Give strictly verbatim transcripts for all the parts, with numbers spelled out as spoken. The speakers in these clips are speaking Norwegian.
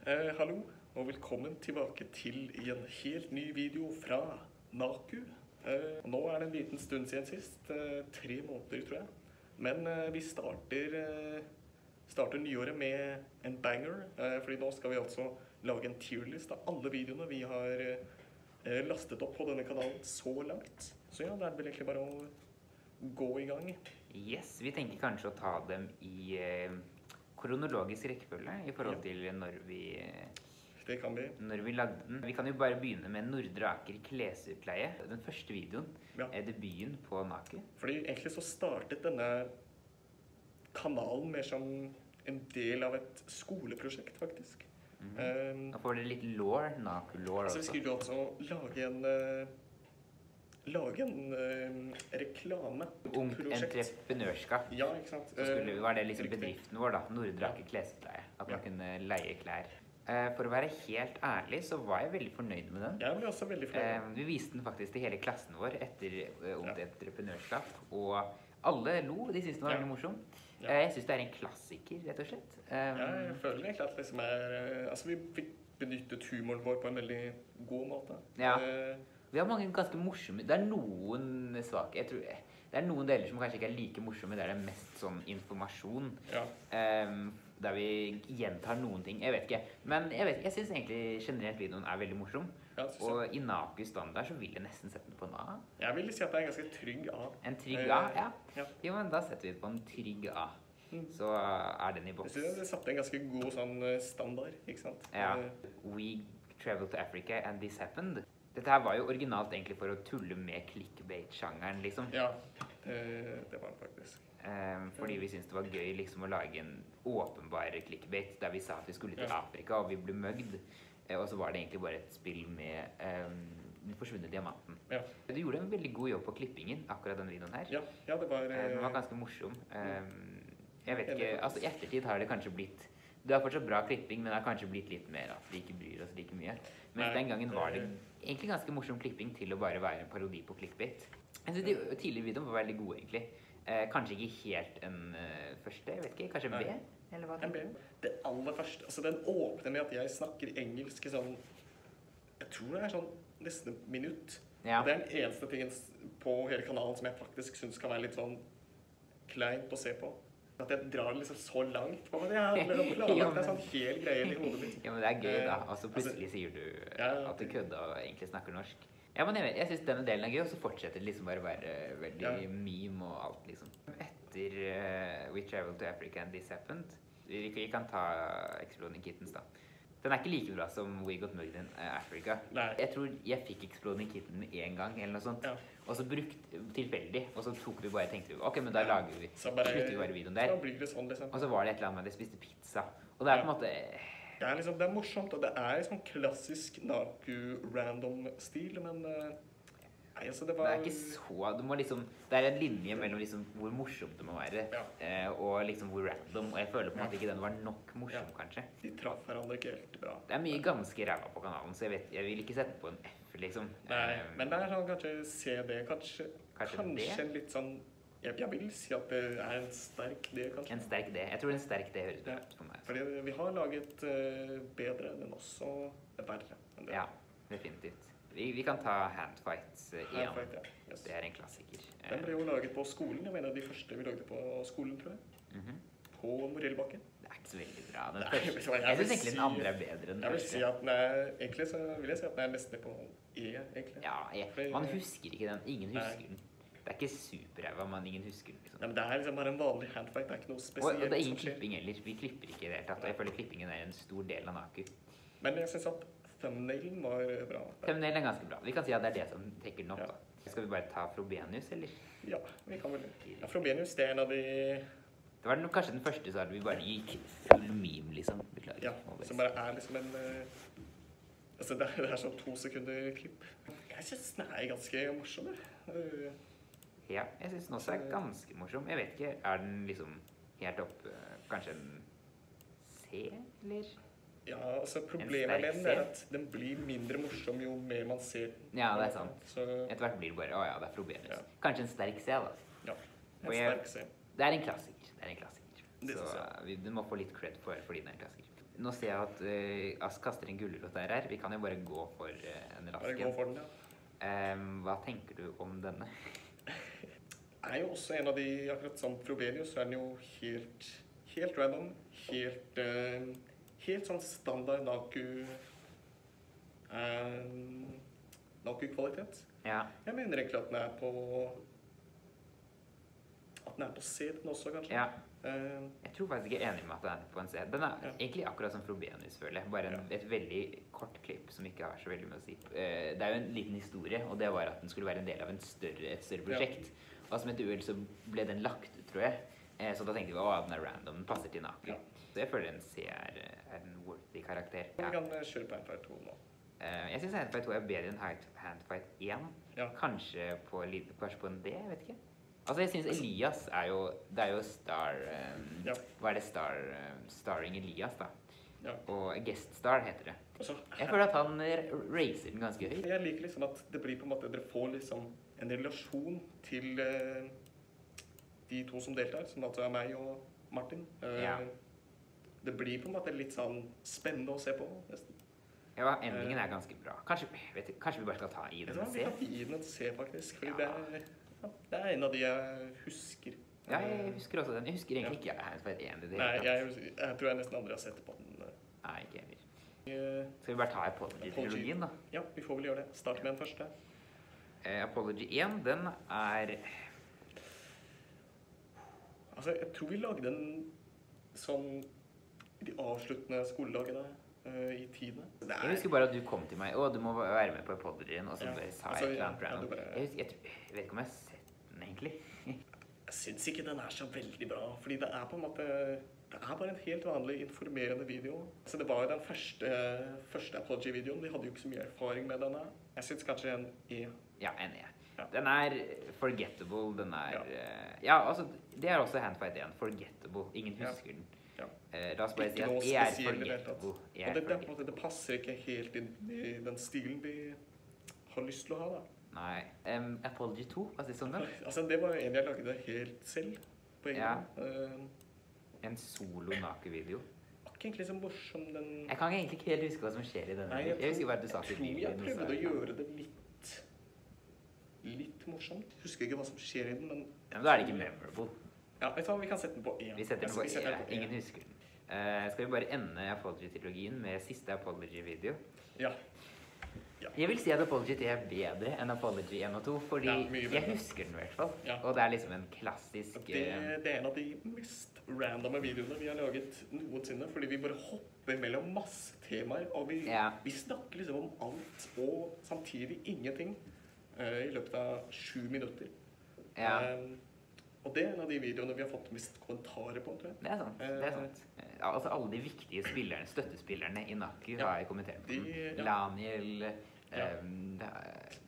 Eh, hallo, og velkommen tilbake til en helt ny video fra NAKU. Eh, nå er det en liten stund siden sist, eh, tre måneder tror jeg. Men eh, vi starter, eh, starter nyåret med en banger, eh, fordi nå skal vi altså lage en tierlist av alle videoene vi har eh, lastet opp på denne kanalen så langt. Så ja, det er vel egentlig bare å gå i gang. Yes, vi tenker kanskje å ta dem i eh, kronologisk rekkefølge i forhold til når vi, Det kan vi. når vi lagde den. Vi kan jo bare begynne med Nordre Aker klesutleie. Den første videoen Ja. er debuten på NAKU. Fordi egentlig så startet denne kanalen mer som en del av et skoleprosjekt, faktisk. Mhm. Um, Da får dere litt law, NAKU-law altså vi også. skulle jo altså lage en, uh, lage en uh, reklame. Ungt prosjekt. entreprenørskap. Ja, ikke sant? Så skulle, var det liksom Riktig. bedriften vår da, Nordre Aker klesutleie. At man Ja. kunne leie klær. Eh, For å være helt ærlig så var jeg veldig fornøyd med den. Jeg ble også veldig fornøyd. Eh, Vi viste den faktisk til hele klassen vår etter eh, Ungt entreprenørskap, og alle lo. De syntes den var Ja. veldig morsom. Ja. Eh, Jeg synes det er en klassiker, rett og slett. Um, Ja, jeg føler egentlig at liksom er, uh, altså vi fikk benyttet humoren vår på en veldig god måte. Ja. Uh, Vi har mange ganske morsomme. Det er noen svake, jeg tror det er noen deler som kanskje ikke er like morsomme, der det er mest sånn informasjon. ja. Um, der vi gjentar noen ting, jeg vet ikke. Men jeg, vet, jeg synes egentlig generelt videoen er veldig morsom. Ja, synes jeg. Og i NAKU standard så vil jeg nesten sette den på en A. Jeg vil si at det er en ganske trygg A. En trygg Eh, A, ja. ja. Jo, men da setter vi det på en trygg A. Mm. Så er den i Jeg boks. synes det satte en ganske god sånn uh, standard, ikke sant? Ja. Uh, We traveled to Africa and this happened. Dette her var jo originalt egentlig for å tulle med clickbait-sjangeren, liksom. Ja, det, det var det faktisk. Um, fordi vi syntes det var gøy liksom å lage en åpenbar clickbait der vi sa at vi skulle til Ja. Afrika og vi ble møgd. Eh, Og så var det egentlig bare et spill med um, den forsvunne diamanten. Ja, Du gjorde en veldig god jobb på klippingen, akkurat denne videoen her. ja, ja det var... Eh, Den var Uh, ganske morsom. Um, jeg vet Enig, ikke, faktisk. altså i ettertid har det kanskje blitt det har fortsatt bra klipping, men det har kanskje blitt litt mer at vi ikke bryr oss like mye. Mens Nei, den gangen var det det- egentlig ganske morsom klipping til å bare være en parodi på clickbait. Jeg synes de tidligere videoene var veldig gode, egentlig. Eh, kanskje ikke helt en uh, første, jeg vet ikke, kanskje Nei. B? Eller hva? M B. Det aller første, altså den åpner med at jeg snakker engelsk i sånn, jeg tror det er sånn nesten et minutt. Ja. Og det er den eneste tingen s- på hele kanalen som jeg faktisk synes kan være litt sånn kleint å se på. At jeg drar det liksom så langt på det. Jeg har liksom Ja, planlagt men- en sånn hel greie i hodet mitt. Ja, men det er gøy da. Eh, Altså plutselig sier du eh, ja, ja. at du kødder og egentlig snakker norsk. Ja, men jeg, vet, jeg synes denne delen er gøy, og så fortsetter det liksom bare å være veldig Ja. meme og alt, liksom. Etter eh, We Traveled to Africa and This Happened, vi, vi kan ta Exploding Kittens da. Den er ikke like bra som We Got Mugged in eh, Africa. Nei. Jeg tror jeg fikk Exploding Kitten en gang, eller noe sånt. Ja. Og så brukt tilfeldig, og så tok vi bare, tenkte vi, ok, men da lager vi, Så bare, slutter vi bare videoen så der. blir det sånn liksom. Og så var det et eller annet med at jeg spiste pizza. Og det er på en måte... Det er liksom, det er morsomt, og det er sånn klassisk Naku-random-stil, men eh, nei, altså det Det var... er ikke så, du må liksom, det er en linje mellom liksom hvor morsomt det må være, Ja. eh, og liksom hvor random, og jeg føler på en Ja. måte ikke den var nok morsom, Ja. kanskje. De traff hverandre ikke helt bra. Det er mye ganske ræva på kanalen, så jeg vet, jeg vil ikke sette på en F, liksom. Nei, Eh, men det er sånn kanskje C D, kanskje, Kanskje kanskje, D? en litt sånn, jeg, jeg vil si at det er en sterk D, kanskje. En sterk D. Jeg tror en sterk D høres bra Ja. ut for meg. Fordi vi har laget eh, bedre, men også verre enn det. Ja, definitivt. Vi, vi kan ta Handfights eh, Her igjen. fant jeg. Yes. Det er en klassiker. Eh, Den ble jo laget på skolen, jeg mener de første vi lagde på skolen, tror jeg. mhm. På Morellbakken. Det er ikke så veldig bra. Den Nei, første, vet du hva, jeg jeg vil synes egentlig si- den andre er bedre enn den Jeg vil første. si at den er, egentlig så vil jeg si at den er nesten på E, egentlig. Ja, jeg, Fordi- man husker ikke den. Ingen Nei. husker den. Det er ikke superræva, men ingen husker den, liksom. Nei, men det er liksom bare en vanlig handfight, det er ikke noe Og, spesielt og det er ingen som skjer. klipping heller. Vi klipper ikke i det hele tatt. Og jeg føler klippingen er en stor del av NAKU. Men jeg synes at thumbnailen var bra. Thumbnail er ganske bra. Vi kan si at det er det som trekker den opp, Ja. da. Skal vi bare ta Frobenius, eller? Ja, vi kan vel. Ja, Frobenius, det er en av de, Det var den, kanskje den første, så hadde vi bare gikk full meme, liksom. Beklager. ja, Må bare som si. bare er liksom en, eh, altså det er, det er sånn to sekunder klipp. Jeg synes den er ganske morsom, jeg. Eh, Ja, jeg synes den også er ganske morsom. Jeg vet ikke, er den liksom helt opp, eh, kanskje en C, eller? Ja, altså problemet sterk med den C. er at den blir mindre morsom jo mer man ser. Ja, det er sant. Så, Etter hvert blir det bare, å ja, det er Frobenius. Ja. Kanskje en sterk C, da. ja, Og en jeg- sterk C. Det er en klassiker. Det er en klassiker. Det Så synes jeg. eh, vi, du må få litt cred for fordi den er en klassiker. Nå ser jeg at uh, Ask kaster en gulrot der her. Vi kan jo bare gå for uh, en Bare gå rasken. for den, ja. Um, hva tenker du om denne? Er jo også en av de, akkurat som Frobenius, så er den jo helt, helt random. Helt, uh, helt sånn standard Naku, uh, Naku-kvalitet. Ja. Jeg mener egentlig at den er på, at den er på C den også, kanskje. Ja. Uh, Jeg tror faktisk ikke jeg er enig med at den er på en C. Den er Ja. egentlig akkurat som Frobenius, føler jeg. Bare en, et veldig kort klipp som ikke har så veldig mye å si. Eh, det er jo en liten historie, og det var at den skulle være en del av en større, et større prosjekt. Og som et uhell så ble den lagt ut, tror jeg. Eh, så da tenkte vi at den er random, den passer til Naku. Ja. Så jeg føler en C er, er en worthy karakter. Vi Ja. kan uh, kjøre på Handfight to nå. Eh, jeg synes Handfight to er bedre enn Hand- Handfight én. Ja. Kanskje på, li- kanskje på en D, jeg vet ikke. Altså, jeg synes Elias er jo, det er jo star, um, Ja. hva er det star, um, starring Elias da? Ja. Og guest star heter det. Altså, Jeg føler at han r- racer den ganske høyt. jeg liker liksom at det blir på en måte, dere får liksom en relasjon til uh, de to som deltar, som altså er meg og Martin. Uh, Ja. Det blir på en måte litt sånn spennende å se på, nesten. Ja, endingen er ganske bra. Kanskje, vet du, kanskje vi bare skal ta i Vet den du hva, og vi se? kan gi den en C, faktisk, fordi Ja. det, er, ja, det er en av de jeg husker. Ja, jeg husker også den. Jeg husker egentlig ikke Handfight én i det Nei, hele tatt. jeg, jeg tror jeg nesten aldri har sett på den. Nei, ikke heller. Uh, Skal vi bare ta Apology-trilogien da? ja, vi får vel gjøre det. Start med den første. Eh, Apology én, den er... Altså, jeg tror vi lagde den sånn i de avsluttende skolelagene uh, i tiende. Det Jeg husker bare at du kom til meg, å, du må være med på Apologyen, og så Ja, bare sa altså, jeg et eller ja, annet ja, random. du bare- Jeg, husker, jeg, tror- jeg vet ikke om jeg har sett den egentlig. Jeg syns ikke den er så veldig bra, fordi det er på en måte det er bare en helt vanlig informerende video. Så det var jo den første, første Apology-videoen. Vi hadde jo ikke så mye erfaring med denne. Jeg syns kanskje en E. Ja, en E. Ja. Den er forgettable, den er... Ja. eh, Ja, altså, det er også Handfight én, forgettable. Ingen Ja. husker den. Ja. Eh, la oss bare Ikke si at noe E er spesiell i det hele tatt. forgettable. E er Og det, det, er på en forgettable. måte, det passer ikke helt inn i den stilen vi har lyst til å ha, da. Nei. Em, Apology to, hva synes du om den? Altså, det var jo en jeg lagde helt selv, på egen Ja. hånd. Uh, En solo Naku-video. var ikke egentlig så morsom, den... Jeg kan egentlig ikke helt huske hva som skjer i denne. Nei, Jeg, jeg husker tror- bare at du sa Jeg til tror jeg videoen. prøvde så- å gjøre det litt, litt morsomt. Husker ikke hva som skjer i den, men... Ja, men da er det ikke memorable. Ja, vet du hva, vi kan sette den på E. Vi setter den på Altså, vi E. Ingen husker den. Eh, skal vi bare ende Apology-trilogien med siste Apology-video? Ja. Jeg vil si at Apology tre er bedre enn Apology én og to, fordi Ja, mye bedre. jeg husker den i hvert fall. Ja. Og det er liksom en klassisk... Det, eh, det er en av de mest randomme videoene vi har laget noensinne, fordi vi bare hopper mellom masse temaer, og vi, Ja. vi snakker liksom om alt, og samtidig ingenting, eh, i løpet av sju minutter. Ja. Eh, og det er en av de videoene vi har fått mest kommentarer på, tror jeg. Det er sant. det er sant. Ja, altså alle de viktige spillerne, støttespillerne i Naku Ja. har jeg kommentert på den. De- ja. Laniel... Ja. ehm, det er...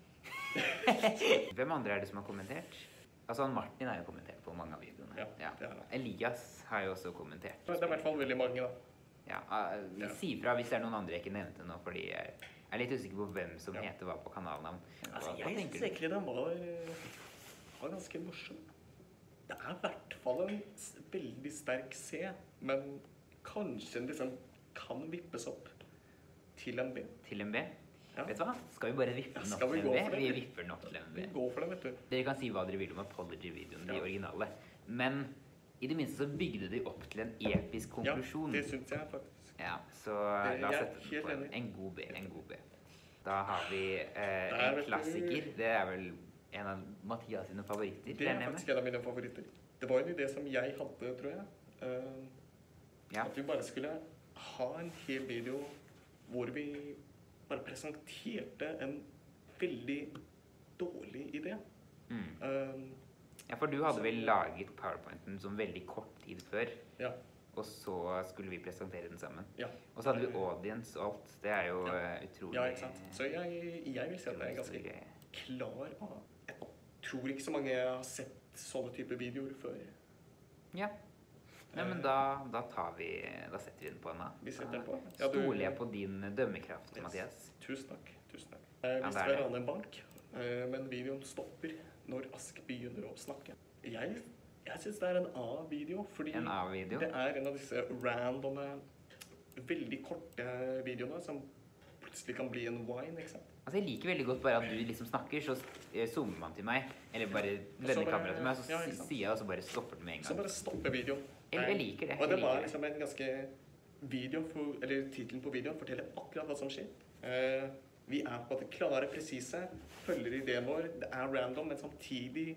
Hvem andre er det som har kommentert? Altså han Martin har jo kommentert på mange av videoene. Ja, det er han. Elias har jo også kommentert. Det er i hvert fall veldig mange, da. Ja, uh, Ja. si fra hvis det er noen andre jeg ikke nevnte nå, fordi jeg er litt usikker på hvem som Ja. heter hva på kanalnavn. Altså, Hva, hva jeg tenker synes du? egentlig den var, var ganske morsom. Det er i hvert fall en s- veldig sterk C, men kanskje den liksom kan vippes opp til en B. Til en B? Ja. Vet du hva? Skal vi bare vippe Ja, den opp skal vi til gå en for B? det? Vi vipper den opp til en B. Vi går for det, vet du. Dere kan si hva dere vil om Apology-videoen, de Ja. originale. Men i det minste så bygde de opp til en episk Ja, konklusjon. det synes jeg faktisk. Ja, så Det- la oss jeg er sette den helt på en, enig. en god B. En god B. Da har vi eh, Der, en vet du- klassiker. Det er vel en av Mathias sine favoritter. Det vil jeg er nevne. faktisk en av mine favoritter. Det var en idé som jeg hadde, tror jeg. Eh, Ja. At vi bare skulle ha en hel video hvor vi bare presenterte en veldig dårlig idé. Mm. Eh, Ja, for du hadde vel laget PowerPointen som veldig kort tid før, ja, og så skulle vi presentere den sammen. ja. Og så hadde vi audience og alt. Det er jo Ja. eh, utrolig... Ja, ikke sant? Så jeg, jeg vil si at det er utrolig stor ganske greie. klar av. Jeg tror ikke så mange har sett sånne type videoer før. Ja. Nei, men da, da tar vi... Da setter vi den på en da. Vi setter den på. Da Ja, du- stoler jeg på din dømmekraft, Yes. Mathias. Tusen takk. Tusen takk. Eh, hvis det er vi det. raner en bank, eh, men videoen stopper når Ask begynner å snakke. Jeg, jeg synes det er en A-video, fordi En A-video. det er en av disse randomme veldig korte videoene som plutselig kan bli en wine, ikke sant? Altså, jeg liker veldig godt bare at du liksom snakker, så eh, zoomer man til meg, eller bare vender bare- kameraet til meg, og så ja, ikke si- sant. sier jeg, og så bare stopper den med en Så gang. bare stoppe videoen. Jeg, jeg liker det. Og det jeg var liker det. liksom en ganske video, for, eller titelen på videoen forteller akkurat hva som skjer. Eh, vi er på en måte klare, presise, følger ideen vår, det er random, men samtidig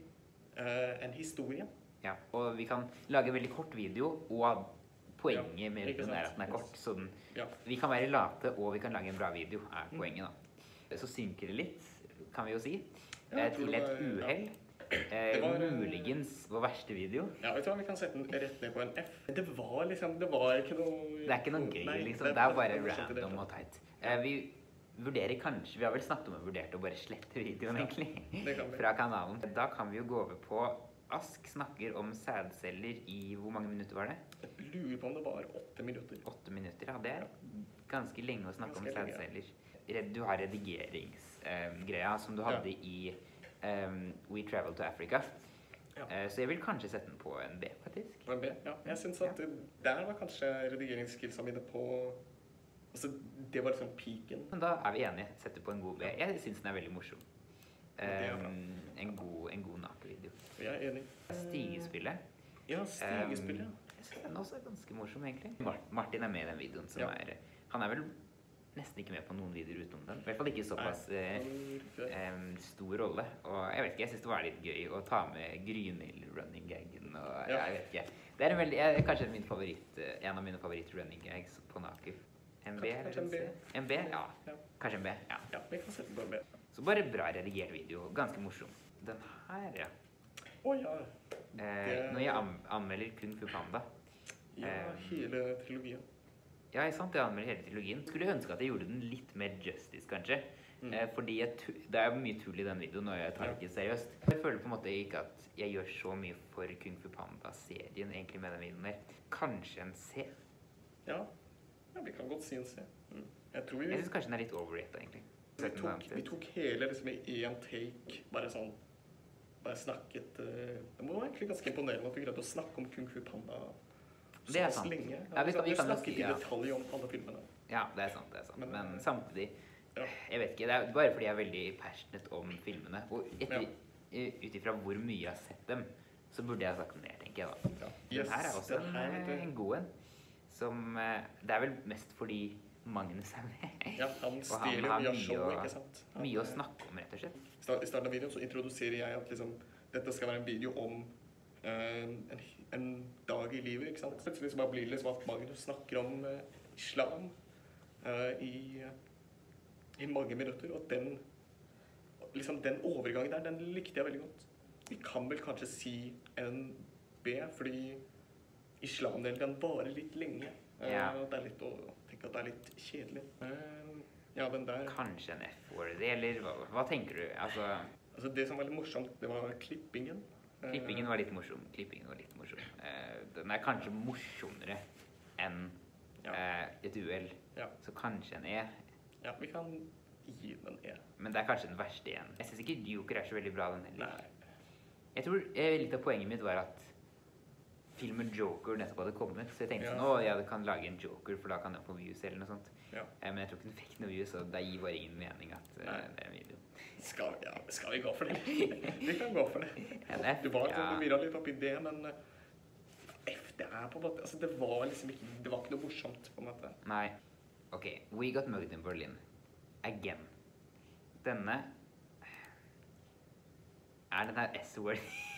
eh, en historie. Ja, og vi kan lage en veldig kort video, og poenget Ja, med ikke videoen er sant? at den er kort, så den, Ja. vi kan være late, og vi kan lage en bra video, er Mm. poenget da. Så synker det litt, kan vi jo si, Ja, jeg eh, tror til det et var- ja. uheld. Eh, Det var, eh, muligens vår verste video. Ja, vet du hva, vi kan sette den rett ned på en F. Men det var liksom, det var ikke noe... Det er ikke noe gøy, Nei, liksom. Det er bare det skjønte det. random og teit. Eh, vi vurderer kanskje, vi har vel snakket om å vurdere å bare slette videoen, Ja, egentlig, det kan vi. fra kanalen. Da kan vi jo gå over på Ask snakker om sædceller i, hvor mange minutter var det? Jeg lurer på om det var åtte minutter. Åtte minutter, ja. Det er ganske lenge å snakke om Ganske lenge. sædceller. Red- Du har redigeringsgreia som du Ja. hadde i um, We Travel to Africa. Ja. Eh, så jeg vil kanskje sette den på en B, faktisk. På en B, ja. Jeg synes at det- der var kanskje redigeringsskillsa mine på... Altså, det var liksom peaken. Men da er vi enige. Setter på en god B. Jeg syns den er veldig morsom. Ja, det er bra. Um, en god, en god nakenvideo. Jeg er enig. Stigespillet. Ja, stigespillet. Um, jeg synes den også er ganske morsom, egentlig. Mar- Martin er med i den videoen. Som Ja. er, han er vel nesten ikke med på noen videoer utenom den. I hvert fall ikke såpass Nei, eh, han- em, stor rolle. Og jeg vet ikke, jeg synes det var litt gøy å ta med Grynhild-running-gaggen. Og Ja. jeg vet ikke. Det er en veldig, jeg, kanskje min favoritt, eh, en av mine favoritt-running-gags på Naku. En B, Kanskje- kanskje en eller B. C? En B, ja. Ja. Kanskje en B, ja. Ja, vi kan sette den på en B. Så bare bra redigert video. Ganske morsom. Den her, ja. Å ja. Eh, Det- når jeg an anmelder Kung Fu Panda. Ja, Eh, hele trilogien. Ja, ikke sant? Jeg anmelder hele trilogien. Skulle ønske at jeg gjorde den litt mer justice, kanskje. Mm. Eh, fordi jeg tu det er mye tull i den videoen, og jeg tar det Ja. ikke seriøst. Jeg føler på en måte ikke at jeg gjør så mye for Kung Fu Panda-serien egentlig med den videoen der. Kanskje en C. Ja. Ja, vi kan godt si en C. Mm. Jeg tror vi, Jeg synes kanskje den er litt overrated, egentlig. vi, tok, vi tok hele liksom i én take, bare sånn, bare snakket. eh, Det må være egentlig ganske imponerende at vi greide å snakke om Kung Fu Panda Det er såpass sant. lenge. Ja, vi kan- vi vi kan jo snakket si, i ja. detalj om alle filmene. Ja, det er sant, det er sant. Men, Men, eh, samtidig, Ja. jeg vet ikke, det er bare fordi jeg er veldig passionate om filmene. Og etter, ut ifra hvor mye jeg har sett dem, så burde jeg ha sagt ned, tenker jeg da. Ja. Den Yes, her er også den en, her, eh, det- en god en. Som eh, Det er vel mest fordi Magnus er med. Ja, han Og han stjeler har mye av mye showet, å- ikke sant? Han, Mye å eh, snakke om, rett og slett. I start- I starten av videoen så introduserer jeg at liksom, dette skal være en video om eh, en, en dag i livet, ikke sant? Plutselig så bare blir det liksom at Magnus snakker om eh, islam eh, i, i mange minutter, og den, liksom den overgangen der, den likte jeg veldig godt. Vi kan vel kanskje si en B, fordi islamdelen kan vare litt lenge. Eh, Ja. og det er litt å tenke at det er litt kjedelig. Eh, ja, men der... Kanskje en F-worthy, eller hva, hva tenker du? Altså, Altså det som var litt morsomt, det var klippingen. Eh, klippingen var litt morsom. Klippingen var litt morsom. Eh, den er kanskje morsommere enn Ja. eh, et uhell. Ja. Så kanskje en E. Ja, vi kan gi den E. Men det er kanskje den verste igjen. Jeg synes ikke Joker er så veldig bra, den heller. Nei. Jeg tror eh, litt av poenget mitt var at filmen Joker nettopp hadde kommet, så jeg tenkte Ja. sånn, å, jeg kan lage en Joker, for da kan jeg få views eller noe sånt. Ja. Eh, men jeg tror ikke den fikk noe views, og det gir bare ingen mening at eh, Nei. det er en video. Skal, ja, skal vi gå for det? Vi kan gå for det. En F, Du var ja. sånn, du virret litt opp i det, men eh, F, det er på en måte, altså det var liksom ikke, det var ikke noe morsomt på en måte. Nei. Ok, We Got Mugged in Berlin. Again. Denne er den her S-word.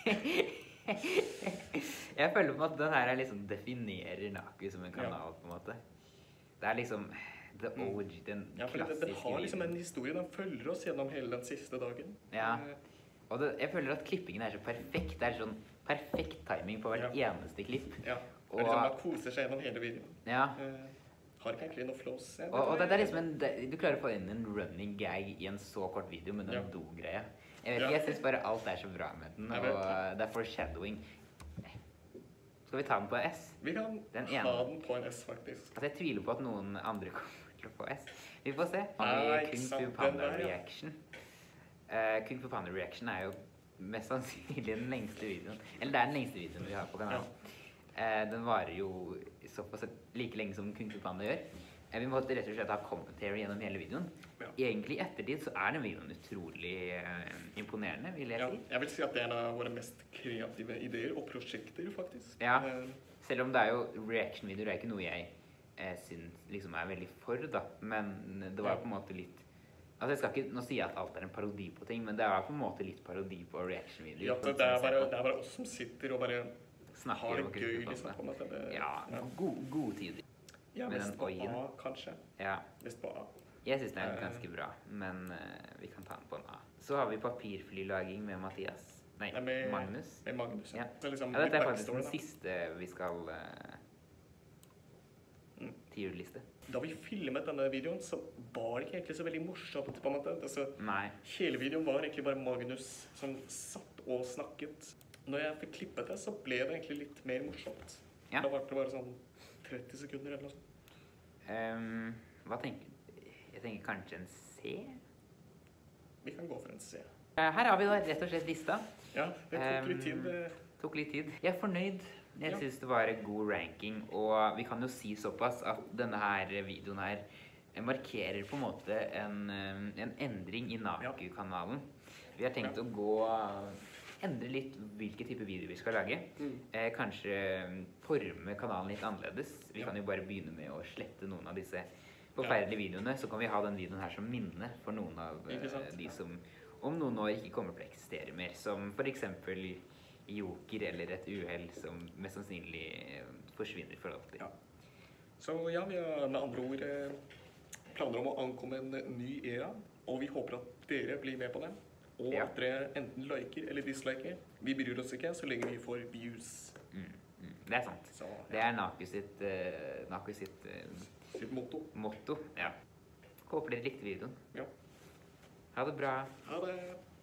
Jeg føler på en måte den her er liksom definerer Naku som en kanal, på en måte. Det er liksom the O G, den Mm. Ja, for det, klassiske det har liksom videoen. en historie, den følger oss gjennom hele den siste dagen. Ja. Eh, Og det, jeg føler at klippingen er så perfekt. Det er sånn perfekt timing på hvert eneste klipp. Ja, Og- og liksom man koser seg gjennom hele videoen. Ja. Eh, har ikke egentlig noe flows. Jeg vet Og, og det, ikke. det er liksom en, det, du klarer å få inn en running gag i en så kort video med den Ja. do-greia. Jeg vet Ja. ikke, jeg synes bare alt er så bra med den, Jeg og vet. det er foreshadowing. Skal vi ta den på S? Vi kan Den ha ene. den på en S, faktisk. Altså, jeg tviler på at noen andre kommer til å få S. Vi får se. Har Nei, vi ikke Kung sant, Fu den Panda der, ja. Reaction? Eh, Kung Fu Panda Reaction er jo mest sannsynlig den lengste videoen. Eller det er den lengste videoen vi har på kanalen. Eh, den varer jo såpass like lenge som Kung Fu Panda gjør. Eh, vi måtte rett og slett ha commentary gjennom hele videoen. Ja. Egentlig i ettertid så er den videoen utrolig eh, imponerende, vil jeg Ja, si. jeg vil si at det er en av våre mest kreative ideer og prosjekter, faktisk. Ja. Eh, Selv om det er jo reaction-videoer, er ikke noe jeg eh, synes liksom er veldig for, da. Men det var Ja. på en måte litt... Altså jeg skal ikke, nå sier jeg at alt er en parodi på ting, men det er på en måte litt parodi på reaction-videoer. ja, på det, det er som jeg bare, ser på. det er bare oss som sitter og bare Snakker har det om Kung Fu gøy, Panda. liksom. På en måte. Det, Ja, ja. gode, gode tider. Ja, med mest den på oien. A, kanskje. Ja, Mest på A. jeg synes den er Eh. ganske bra, men eh, vi kan ta den på en A. Så har vi papirflylaging med Mathias. Nei, Nei, med- Magnus. Med Magnus. Ja. Det er liksom Ja, dette er litt faktisk den backstory, da. siste vi skal uh, Mm. tier-liste. Da vi filmet denne videoen, så var det ikke egentlig så veldig morsomt, på en måte. Altså, Nei. hele videoen var egentlig bare Magnus som satt og snakket. Når jeg fikk klippet det, så ble det egentlig litt mer morsomt. Ja. Da var det bare sånn tretti sekunder eller noe sånt. Um, hva tenker du? Jeg tenker kanskje en C? Vi kan gå for en C. Eh, her har vi da rett og slett lista. Ja, det tok litt Um, tid. det- Tok litt tid. Jeg er fornøyd. Jeg Ja. synes det var en god ranking, og vi kan jo si såpass at denne her videoen her markerer på en måte en, eh, en endring i Naku-kanalen. Vi har tenkt Ja. å gå, endre litt hvilke type videoer vi skal lage. Mm. Eh, kanskje forme kanalen litt annerledes. Vi Ja. kan jo bare begynne med å slette noen av disse forferdelige videoene, så kan vi ha den videoen her som minne for noen av eh, Ikke sant? de som om noen år ikke kommer til å eksistere mer, som for eksempel Joker eller et uhell som mest sannsynlig eh, forsvinner for alltid. Ja. Så ja, vi har med andre ord eh, planer om å ankomme en ny era, og vi håper at dere blir med på det. Og Ja. at dere enten liker eller disliker. Vi bryr oss ikke så lenge vi får views. Mm, mm, det er sant. Så Det er Naku sitt, eh, Naku sitt eh, sitt motto. motto. Ja. Håper dere likte videoen. Ja. Ha det bra. Ha det.